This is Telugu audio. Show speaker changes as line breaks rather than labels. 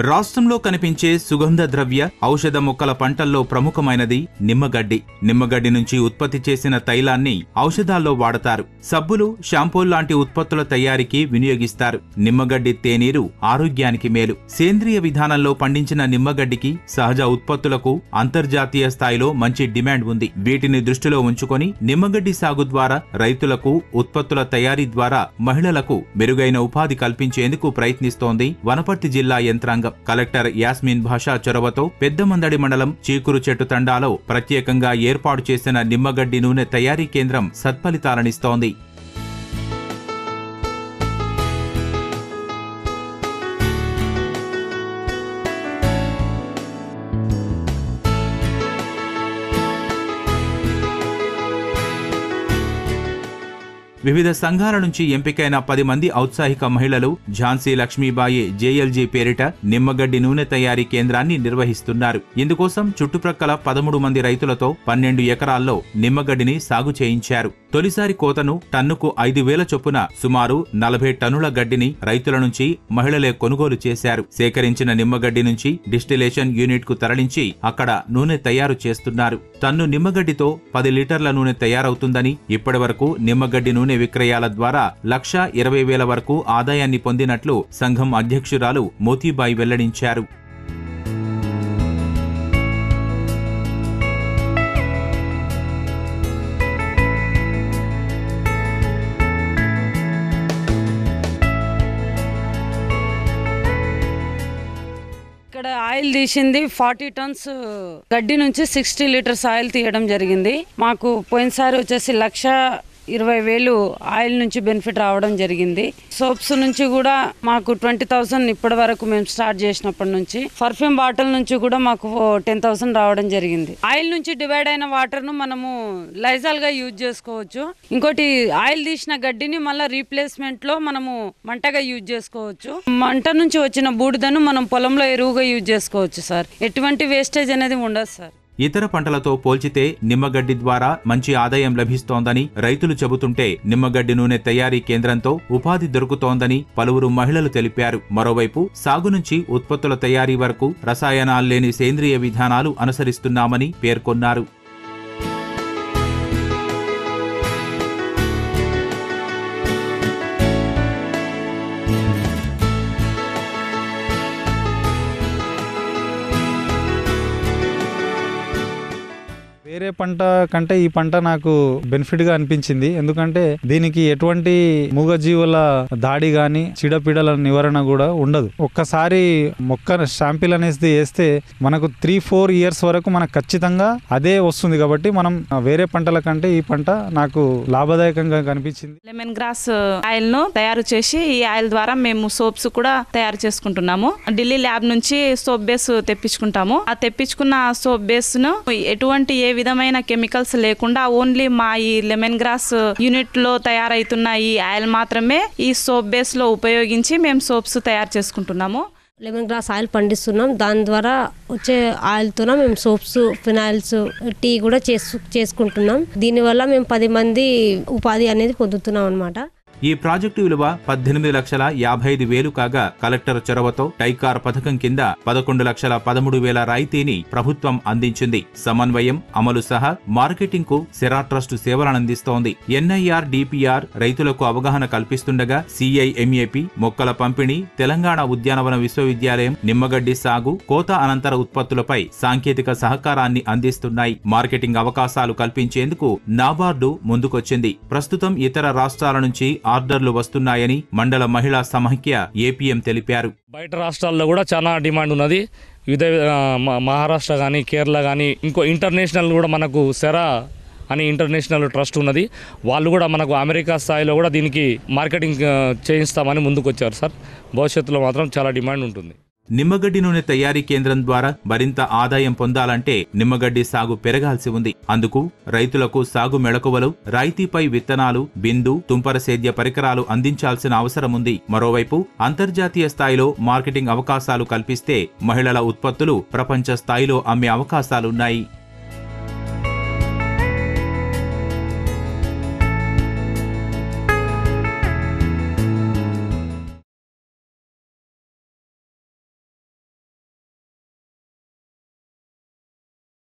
రాష్ట్రంలో కనిపించే సుగంధ ద్రవ్య ఔషధ మొక్కల పంటల్లో ప్రముఖమైనది నిమ్మగడ్డి. నిమ్మగడ్డి నుంచి ఉత్పత్తి చేసిన తైలాన్ని ఔషధాల్లో వాడతారు. సబ్బులు, షాంపూల్లాంటి ఉత్పత్తుల తయారీకి వినియోగిస్తారు. నిమ్మగడ్డి తేనీరు ఆరోగ్యానికి మేలు. సేంద్రియ విధానంలో పండించిన నిమ్మగడ్డికి సహజ ఉత్పత్తులకు అంతర్జాతీయ స్థాయిలో మంచి డిమాండ్ ఉంది. వీటిని దృష్టిలో ఉంచుకొని నిమ్మగడ్డి సాగు ద్వారా రైతులకు, ఉత్పత్తుల తయారీ ద్వారా మహిళలకు మెరుగైన ఉపాధి కల్పించేందుకు ప్రయత్నిస్తోంది వనపర్తి జిల్లా యంత్రాంగం. కలెక్టర్ యాస్మిన్ భాషా చొరవతో పెద్దమందడి మండలం చీకురు చెట్టు తండాలో ప్రత్యేకంగా ఏర్పాటు చేసిన నిమ్మగడ్డి నూనె తయారీ కేంద్రం సత్ఫలితాలనిస్తోంది. వివిధ సంఘాల నుంచి ఎంపికైన 10 మంది ఔత్సాహిక మహిళలు ఝాన్సీ లక్ష్మీబాయి జేఎల్జీ పేరిట నిమ్మగడ్డి నూనె తయారీ కేంద్రాన్ని నిర్వహిస్తున్నారు. ఇందుకోసం చుట్టుప్రక్కల 13 మంది రైతులతో 12 ఎకరాల్లో నిమ్మగడ్డిని సాగు చేయించారు. తొలిసారి కోతను టన్నుకు 5,000 చొప్పున సుమారు 40 టన్నుల గడ్డిని రైతుల నుంచి మహిళలే కొనుగోలు చేశారు. సేకరించిన నిమ్మగడ్డి నుంచి డిస్టిలేషన్ యూనిట్ కు తరలించి అక్కడ నూనె తయారు చేస్తున్నారు. టన్ను నిమ్మగడ్డితో 10 లీటర్ల నూనె తయారవుతుందని, ఇప్పటివరకు నిమ్మగడ్డి నూనె విక్రయాల ద్వారా 1,20,000 వరకు ఆదాయాన్ని పొందినట్లు సంఘం అధ్యక్షురాలు మోతీబాయి వెల్లడించారు.
ఇక్కడ ఆయిల్ తీసింది 40 టన్స్ గడ్డి నుంచి 60 లీటర్స్ ఆయిల్ తీయడం జరిగింది. మాకు పోయినసారి వచ్చేసి 1,20,000 ఆయిల్ నుంచి బెనిఫిట్ రావడం జరిగింది. సోప్స్ నుంచి కూడా మాకు 20,000 ఇప్పటి వరకు మేము స్టార్ట్ చేసినప్పటి నుంచి. పర్ఫ్యూమ్ బాటిల్ నుంచి కూడా మాకు 10,000 రావడం జరిగింది. ఆయిల్ నుంచి డివైడ్ అయిన వాటర్ ను మనము లైజాల్ గా యూజ్ చేసుకోవచ్చు. ఇంకోటి ఆయిల్ తీసిన గడ్డిని మళ్ళీ రీప్లేస్మెంట్ లో మనము మంటగా యూజ్ చేసుకోవచ్చు. మంట నుంచి వచ్చిన బూడిదను మనం పొలంలో ఎరువుగా యూజ్ చేసుకోవచ్చు సార్. ఎటువంటి వేస్టేజ్ అనేది ఉండదు సార్.
ఇతర పంటలతో పోల్చితే నిమ్మగడ్డి ద్వారా మంచి ఆదాయం లభిస్తోందని రైతులు చెబుతుంటే, నిమ్మగడ్డి నూనె తయారీ కేంద్రంతో ఉపాధి దొరుకుతోందని పలువురు మహిళలు తెలిపారు. మరోవైపు సాగు నుంచి ఉత్పత్తుల తయారీ వరకు రసాయనాల్లేని సేంద్రియ విధానాలు అనుసరిస్తున్నామని పేర్కొన్నారు.
వేరే పంట కంటే ఈ పంట నాకు బెనిఫిట్ గా అనిపించింది. ఎందుకంటే దీనికి ఎటువంటి మూగజీవుల దాడి గాని చీడపీడల నివారణ కూడా ఉండదు. ఒక్కసారి మొక్క షాంపిల్ అనేది వేస్తే మనకు 3-4 ఇయర్స్ వరకు మనకు ఖచ్చితంగా అదే వస్తుంది. కాబట్టి మనం వేరే పంటల కంటే ఈ పంట నాకు లాభదాయకంగా కనిపించింది.
లెమన్ గ్రాస్ ఆయిల్ ను తయారు చేసి ఈ ఆయిల్ ద్వారా మేము సోప్స్ కూడా తయారు చేసుకుంటున్నాము. ఢిల్లీ ల్యాబ్ నుంచి సోప్ బేస్ తెప్పించుకుంటాము. ఆ తెప్పించుకున్న సోప్ బేస్ ను ఎటువంటి ఏ విధమైన కెమికల్స్ లేకుండా ఓన్లీ మా ఈ లెమన్ గ్రాస్ యూనిట్ లో తయారైతున్న ఈ ఆయిల్ మాత్రమే ఈ సోప్ బేస్ లో ఉపయోగించి మేము సోప్స్ తయారు చేసుకుంటున్నాము.
లెమన్ గ్రాస్ ఆయిల్ పండిస్తున్నాం. దాని ద్వారా వచ్చే ఆయిల్తో మేము సోప్స్, ఫినాయిల్స్, టీ కూడా చేసుకుంటున్నాం. దీనివల్ల మేము 10 మంది ఉపాధి అనేది పొందుతున్నాం అన్నమాట.
ఈ ప్రాజెక్టు విలువ 18,55,000 కాగా, కలెక్టర్ చొరవతో టైకార్ పథకం కింద 11,13,000 రాయితీని ప్రభుత్వం అందించింది. సమన్వయం, అమలు సహా మార్కెటింగ్ కు సెరా ట్రస్ట్ సేవలనందిస్తోంది. NIR, DPR రైతులకు అవగాహన కల్పిస్తుండగా, CIMAP మొక్కల పంపిణీ, తెలంగాణ ఉద్యానవన విశ్వవిద్యాలయం నిమ్మగడ్డి సాగు, కోత అనంతర ఉత్పత్తులపై సాంకేతిక సహకారాన్ని అందిస్తున్నాయి. మార్కెటింగ్ అవకాశాలు కల్పించేందుకు నాబార్డు ముందుకొచ్చింది. ప్రస్తుతం ఇతర రాష్ట్రాల నుంచి ఆర్డర్లు వస్తున్నాయని మండల మహిళా సమైక్య APM తెలిపారు.
బయట రాష్ట్రాల్లో కూడా చాలా డిమాండ్ ఉన్నది. మహారాష్ట్ర కానీ, కేరళ కానీ, ఇంకో ఇంటర్నేషనల్ కూడా మనకు సెరా అని ఇంటర్నేషనల్ ట్రస్ట్ ఉన్నది. వాళ్ళు కూడా మనకు అమెరికా స్థాయిలో కూడా దీనికి మార్కెటింగ్ చేయిస్తామని ముందుకు వచ్చారు సార్. భవిష్యత్తులో మాత్రం చాలా డిమాండ్ ఉంటుంది.
నిమ్మగడ్డి నూనె తయారీ కేంద్రం ద్వారా మరింత ఆదాయం పొందాలంటే నిమ్మగడ్డి సాగు పెరగాల్సి ఉంది. అందుకు రైతులకు సాగు మెళకువలు, రాయితీపై విత్తనాలు, బిందు, తుంపర సేద్య పరికరాలు అందించాల్సిన అవసరముంది. మరోవైపు అంతర్జాతీయ స్థాయిలో మార్కెటింగ్ అవకాశాలు కల్పిస్తే మహిళల ఉత్పత్తులు ప్రపంచ స్థాయిలో అమ్మే అవకాశాలున్నాయి.